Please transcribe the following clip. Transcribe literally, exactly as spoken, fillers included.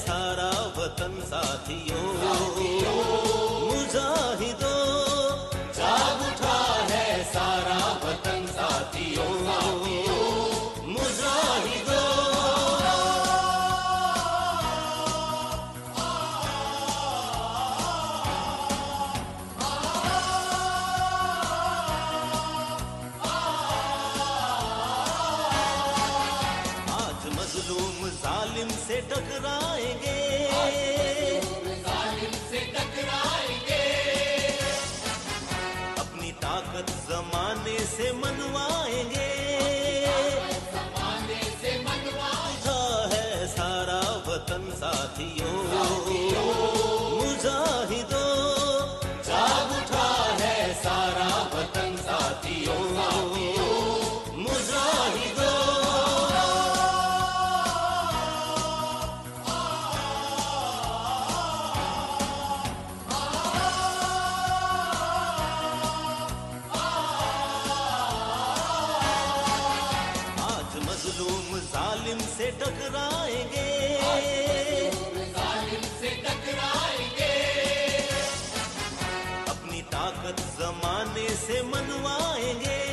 सारा वतन साथियों, मुजाहिदों जाग उठा है सारा वतन साथियों, मुजाहिदों। आज मजलूम जालिम से टकराएंगे, जालिम से टकराएंगे, अपनी ताकत जमाने से मनवाएंगे, जमाने से मनवाएंगे। उठा है सारा वतन साथियों, मुजाहिदों जाग उठा है सारा वतन साथियों, मुजाहिदों। आज मजलूम जालिम से टकराएंगे, जालिम से टकराएंगे, अपनी ताकत जमाने से मनवाएंगे,